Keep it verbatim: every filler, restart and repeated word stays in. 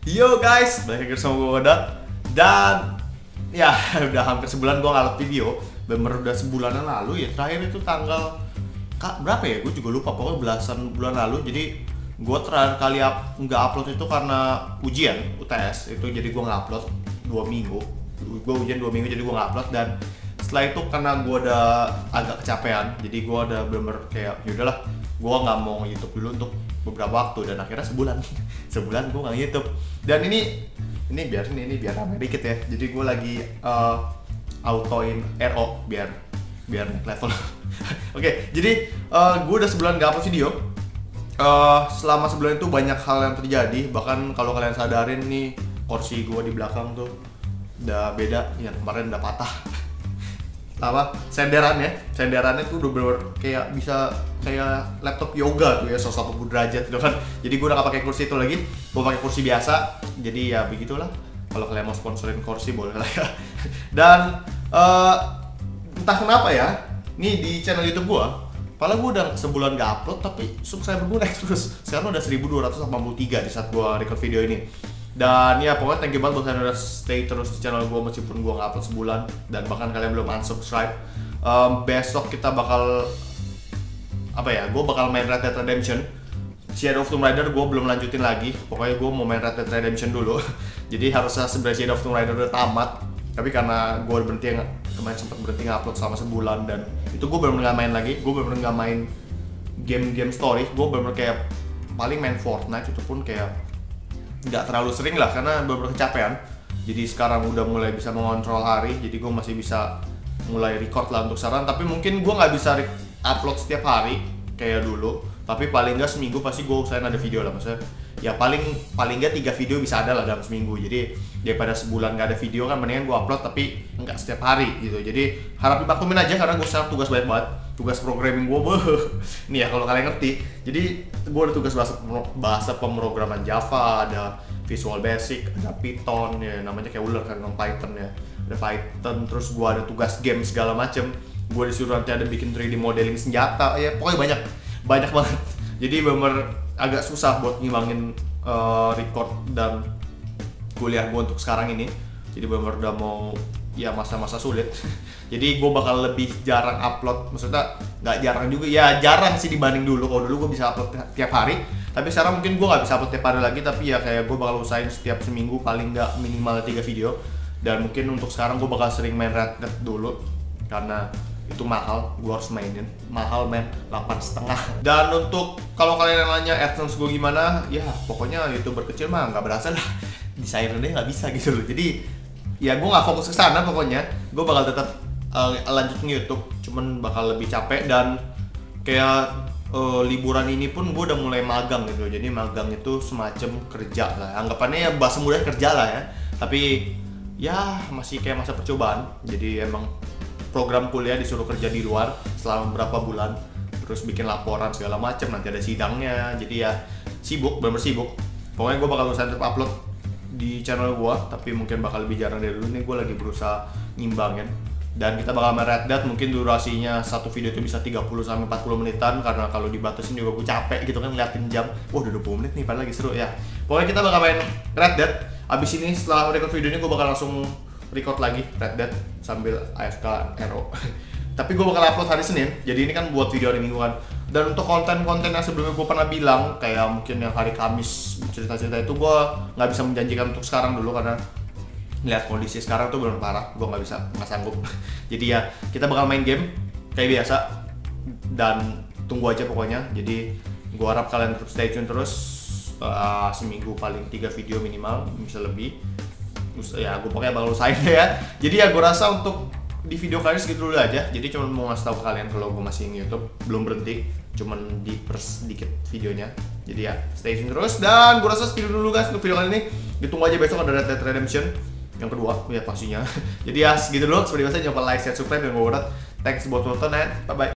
Yo guys, balik lagi sama gue Godat. Dan ya udah hampir sebulan gue nggak video. Bener udah sebulan yang lalu ya. Terakhir itu tanggal kak berapa ya? Gue juga lupa, pokoknya belasan bulan lalu. Jadi gue terakhir kali up, nggak upload itu karena ujian U T S itu. Jadi gue nggak upload dua minggu. Gue ujian dua minggu jadi gue nggak upload. Dan setelah itu karena gue udah agak kecapean, jadi gue udah bener kayak yaudahlah, gue nggak mau YouTube dulu untuk beberapa waktu. Dan akhirnya sebulan sebulan gue nggak YouTube. Dan ini ini biar ini, ini biar rame dikit ya. Jadi gue lagi uh, autoin R O biar biar naik level. Oke, okay, jadi uh, gue udah sebulan gak upload video. Uh, selama sebulan itu banyak hal yang terjadi. Bahkan kalau kalian sadarin nih, kursi gue di belakang tuh udah beda. Yang kemarin udah patah. Apa senderannya senderannya tuh udah bener kayak bisa kayak laptop yoga tuh ya, seratus delapan puluh derajat gitu kan. Jadi gue udah gak pakai kursi itu lagi, gue pakai kursi biasa. Jadi ya begitulah, kalau kalian mau sponsorin kursi boleh lah ya. Dan uh, entah kenapa ya, nih di channel YouTube gue, padahal gue udah sebulan gak upload tapi subscriber gue naik terus. Sekarang udah seribu dua ratus delapan puluh tiga di saat gue record video ini. Dan ya pokoknya thank you banget buat kalian udah stay terus di channel gue meskipun gue nggak upload sebulan. Dan bahkan kalian belum unsubscribe. um, Besok kita bakal apa ya, gue bakal main Red Dead Redemption. Shadow of Tomb Raider gue belum lanjutin lagi. Pokoknya gue mau main Red Dead Redemption dulu. Jadi harusnya sebenarnya Shadow of Tomb Raider udah tamat, tapi karena gue berhenti, kemarin sempat berhenti nge-upload selama sebulan. Dan itu gue bener-bener nggak main lagi. Gue bener-bener nggak main game-game story. Gue bener-bener kayak paling main Fortnite, itu pun kayak nggak terlalu sering lah karena bener-bener kecapean. Jadi sekarang udah mulai bisa mengontrol hari, jadi gue masih bisa mulai record lah untuk sekarang. Tapi mungkin gue nggak bisa upload setiap hari kayak dulu, tapi paling nggak seminggu pasti gue usahain ada video lah. Maksudnya ya paling paling nggak tiga video bisa ada lah dalam seminggu. Jadi daripada sebulan nggak ada video kan mendingan gue upload tapi nggak setiap hari gitu. Jadi harap dimaklumin aja karena gue sekarang tugas banyak banget. Tugas programming gue, nih ya kalau kalian ngerti. Jadi gue ada tugas bahasa, bahasa pemrograman Java, ada Visual Basic, ada Python ya, namanya kayak ular kan, Python ya. Ada Python, terus gue ada tugas game segala macem. Gue disuruh nanti ada bikin tiga D modeling senjata, ya pokoknya banyak, banyak banget. Jadi bener agak susah buat ngimbangin uh, record dan kuliah gue untuk sekarang ini. Jadi bener udah mau ya masa-masa sulit. Jadi gue bakal lebih jarang upload, maksudnya nggak jarang juga, ya jarang sih dibanding dulu. Kalau dulu gue bisa upload tiap hari, tapi sekarang mungkin gue nggak bisa upload tiap hari lagi. Tapi ya kayak gue bakal usahain setiap seminggu paling nggak minimal tiga video. Dan mungkin untuk sekarang gue bakal sering main Red Dead dulu karena itu mahal, gue harus mainin mahal men, delapan setengah. Dan untuk kalau kalian yang nanya AdSense gue gimana, ya pokoknya YouTuber kecil mah nggak berasa lah, desainer deh nggak bisa gitu loh. Jadi ya gue nggak fokus ke sana, pokoknya gue bakal tetap uh, lanjutin YouTube, cuman bakal lebih capek. Dan kayak uh, liburan ini pun gue udah mulai magang gitu. Jadi magang itu semacam kerja lah, anggapannya ya bahasa mudah kerja lah ya. Tapi ya masih kayak masa percobaan. Jadi emang program kuliah disuruh kerja di luar selama beberapa bulan, terus bikin laporan segala macam, nanti ada sidangnya. Jadi ya sibuk, bener-bener sibuk. Pokoknya gue bakal usahain tetap upload di channel gue, tapi mungkin bakal lebih jarang dari dulu. Nih gue lagi berusaha ngimbangin. Dan kita bakal main Red Dead, mungkin durasinya satu video itu bisa tiga puluh sampai empat puluh menitan, karena kalau dibatasin juga gue capek gitu kan ngeliatin jam. Wah udah dua puluh menit nih, padahal lagi seru ya. Pokoknya kita bakal main Red Dead. Abis ini setelah record video ini gue bakal langsung record lagi Red Dead sambil A F K R O. Tapi gue bakal upload hari Senin, jadi ini kan buat video hari Minggu kan. Dan untuk konten-konten yang sebelumnya gue pernah bilang, kayak mungkin yang hari Kamis cerita-cerita itu, gue nggak bisa menjanjikan untuk sekarang dulu karena lihat kondisi sekarang tuh belum parah, gue nggak bisa, nggak sanggup. Jadi ya kita bakal main game kayak biasa dan tunggu aja pokoknya. Jadi gue harap kalian tetap stay tune terus, uh, seminggu paling tiga video minimal, bisa lebih. Terus ya gue pokoknya bakal usahain ya. Jadi ya gue rasa untuk di video kali ini segitu dulu aja. Jadi cuma mau ngasih tahu ke kalian kalau gue masih nge-YouTube, belum berhenti, cuman dipers sedikit videonya. Jadi ya stay tune terus. Dan gue rasa segitu dulu guys untuk video kali ini. Ditunggu aja besok ada Red Dead Redemption yang kedua ya pastinya. Jadi ya segitu dulu. Seperti biasa jangan lupa like, share, subscribe, dan gue udah thanks buat nonton, and bye bye.